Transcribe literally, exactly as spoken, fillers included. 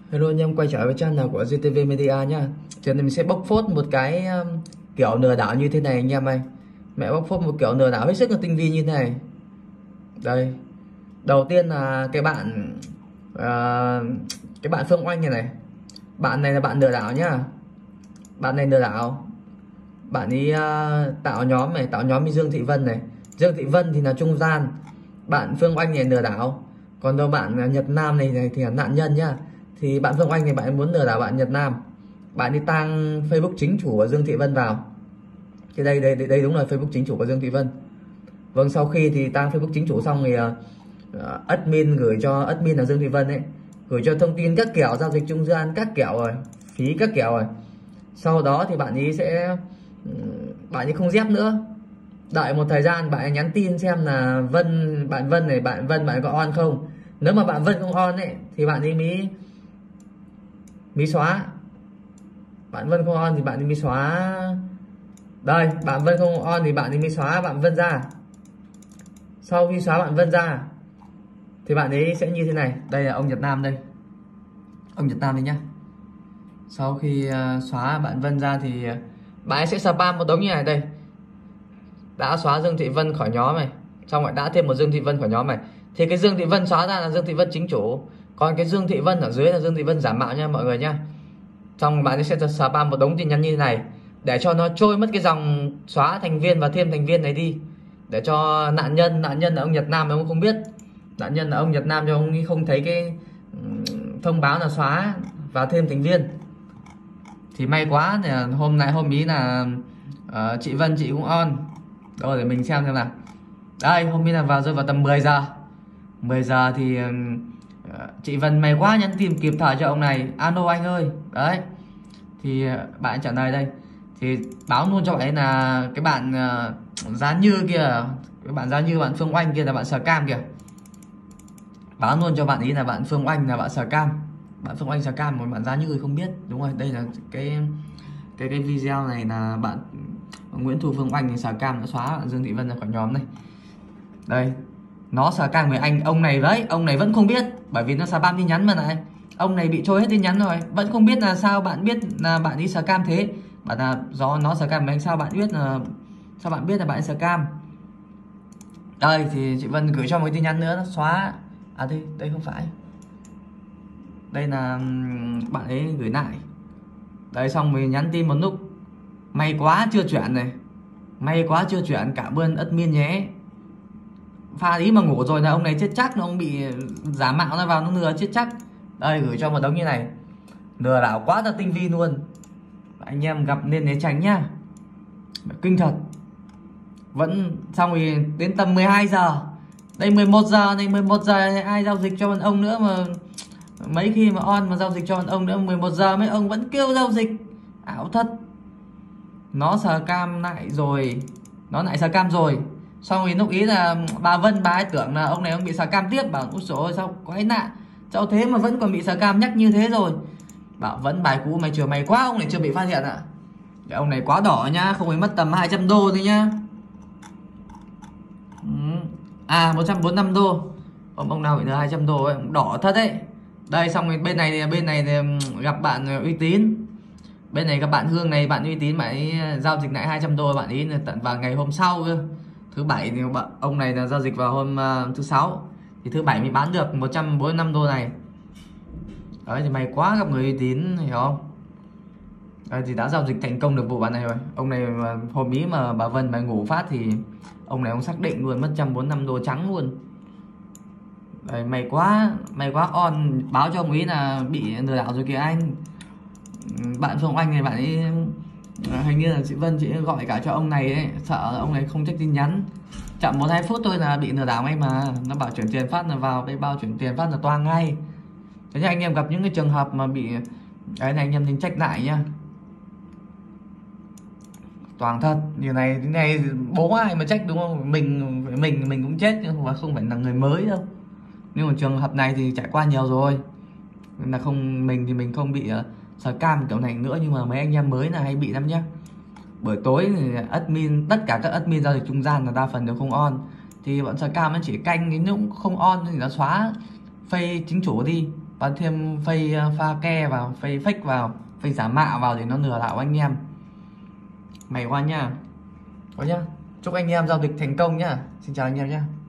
Hello anh em, quay trở với channel của giê tê vê Media nhá. Giờ này mình sẽ bóc phốt một cái um, kiểu lừa đảo như thế này anh em ơi. Mẹ bóc phốt một kiểu lừa đảo hết sức là tinh vi như thế này. Đây. Đầu tiên là cái bạn uh, cái bạn Phương Oanh này này. Bạn này là bạn lừa đảo nhá. Bạn này lừa đảo. Bạn ấy uh, tạo nhóm này, tạo nhóm với Dương Thị Vân này. Dương Thị Vân thì là trung gian. Bạn Phương Oanh này lừa đảo. Còn đâu bạn Nhật Nam này, này thì là nạn nhân nhá. Thì bạn Phương Oanh thì bạn muốn lừa đảo bạn Nhật Nam, bạn đi tăng Facebook chính chủ của Dương Thị Vân vào. Thì đây đây đây, đây đúng là Facebook chính chủ của Dương Thị Vân. Vâng, sau khi thì tăng Facebook chính chủ xong thì uh, admin gửi cho admin là Dương Thị Vân ấy, gửi cho thông tin các kiểu giao dịch trung gian, các kiểu rồi phí các kiểu rồi. Sau đó thì bạn ấy sẽ bạn ấy không dép nữa, đợi một thời gian bạn ấy nhắn tin xem là Vân bạn Vân này bạn Vân bạn có on không. Nếu mà bạn Vân không on ấy thì bạn ấy mới mới xóa. Bạn Vân không on thì bạn ấy mới xóa. Đây, bạn Vân không on thì bạn ấy mới xóa bạn Vân ra. Sau khi xóa bạn Vân ra thì bạn ấy sẽ như thế này. Đây là ông Nhật Nam đây, ông Nhật Nam đây nhá. Sau khi uh, xóa bạn Vân ra thì bạn ấy sẽ spam một đống như này. Đây, đã xóa Dương Thị Vân khỏi nhóm này, xong rồi đã thêm một Dương Thị Vân khỏi nhóm này. Thì cái Dương Thị Vân xóa ra là Dương Thị Vân chính chủ, còn cái Dương Thị Vân ở dưới là Dương Thị Vân giả mạo nha mọi người nhá. Xong bạn ấy sẽ spam một đống tin nhắn như thế này để cho nó trôi mất cái dòng xóa thành viên và thêm thành viên này đi, để cho nạn nhân nạn nhân là ông Nhật Nam ông không biết, nạn nhân là ông Nhật Nam cho ông ấy không thấy cái thông báo là xóa và thêm thành viên. Thì may quá thì hôm nay hôm ý là uh, chị Vân chị cũng on. Đâu để mình xem xem nào. Đây, hôm ý là vào rơi vào tầm mười giờ. mười giờ thì uh, chị Vân may quá nhắn tin kịp thời cho ông này. Alo anh ơi. Đấy. Thì uh, bạn trả lời đây. Thì báo luôn cho bạn ấy là cái bạn uh, Giá Như kia, cái bạn Giá Như, bạn Phương Oanh kia là bạn Scam kìa. Báo luôn cho bạn ấy là bạn Phương Oanh là bạn Scam. Bạn Phương Oanh Scam, một bạn Giá Như thì không biết. Đúng rồi, đây là cái cái cái video này là bạn Nguyễn Thu Phương Oanh thì Scam đã xóa bạn Dương Thị Vân ra khỏi nhóm này. Đây, nó Scam với anh ông này đấy, ông này vẫn không biết, bởi vì nó spam tin nhắn mà này. Ông này bị trôi hết tin nhắn rồi, vẫn không biết là sao bạn biết là bạn đi Scam thế. Bạn là do nó Scam với anh, sao bạn biết là sao bạn biết là bạn Scam. Đây thì chị Vân gửi cho một tin nhắn nữa, nó xóa. À đây, đây không phải. Đây là bạn ấy gửi lại. Đây, xong mình nhắn tin một lúc. May quá chưa chuyển này. May quá chưa chuyển, cảm ơn admin nhé. Pha ý mà ngủ rồi là ông này chết chắc, ông bị giả mạo nó vào nó lừa chết chắc. Đây, gửi cho một đống như này. Lừa đảo quá là tinh vi luôn. Anh em gặp nên né tránh nhá. Kinh thật. Vẫn xong thì đến tầm mười hai giờ. Đây mười một giờ này, mười một giờ ai giao dịch cho bọn ông nữa mà. Mấy khi mà on mà giao dịch cho bọn ông nữa, mười một giờ mấy ông vẫn kêu giao dịch. Ảo thật. Nó scam lại rồi. Nó lại scam rồi. Xong rồi lúc ý là bà Vân bà ấy tưởng là ông này ông bị scam tiếp, bảo ôi trời ơi sao quái lạ, sao thế mà vẫn còn bị scam nhắc như thế rồi. Bảo vẫn bài cũ mày chưa, mày quá, ông này chưa bị phát hiện ạ. À. Ông này quá đỏ nhá, không phải mất tầm hai trăm đô thôi nhá. À một trăm bốn mươi lăm đô. Ông ông nào bị được hai trăm đô ấy, đỏ thật đấy. Đây, xong rồi bên này thì bên này thì gặp bạn uy tín. Bên này các bạn Hương này, bạn uy tín, bạn ấy giao dịch lại hai trăm đô, bạn ấy tận vào ngày hôm sau cơ. Thứ bảy thì ông này là giao dịch vào hôm uh, thứ sáu. Thì thứ bảy mới bán được một trăm bốn mươi lăm đô này. Đấy thì may quá gặp người uy tín, hiểu không? Đấy thì đã giao dịch thành công được vụ bán này rồi. Ông này hôm ý mà bà Vân bà ngủ phát thì ông này ông xác định luôn mất một trăm bốn mươi lăm đô trắng luôn. Đấy, may quá, may quá on báo cho ông ý là bị lừa đảo rồi kìa anh. Bạn Phương Oanh này bạn ấy hình như là chị Vân chị gọi cả cho ông này ấy, sợ ông này không check tin nhắn. Chậm một hai phút thôi là bị lừa đảo ngay mà. Nó bảo chuyển tiền phát là vào cái bao chuyển tiền phát là toang ngay. Thế nên anh em gặp những cái trường hợp mà bị cái này anh em nên check lại nhá. Toàn thật, điều này thế này bố ai mà check đúng không? Mình mình mình cũng chết nhưng mà không phải là người mới đâu. Nhưng mà trường hợp này thì trải qua nhiều rồi. Nên là không, mình thì mình không bị uh, scam kiểu này nữa, nhưng mà mấy anh em mới là hay bị lắm nhá. Buổi tối thì admin, tất cả các admin giao dịch trung gian là đa phần đều không on. Thì bọn scam nó chỉ canh cái lúc không on thì nó xóa phây chính chủ đi. bán thêm fake pha ke vào, fake fake vào, fake giả mạo vào để nó lừa đảo anh em. Mày quá nha. Có nhá. Chúc anh em giao dịch thành công nhá. Xin chào anh em nhá.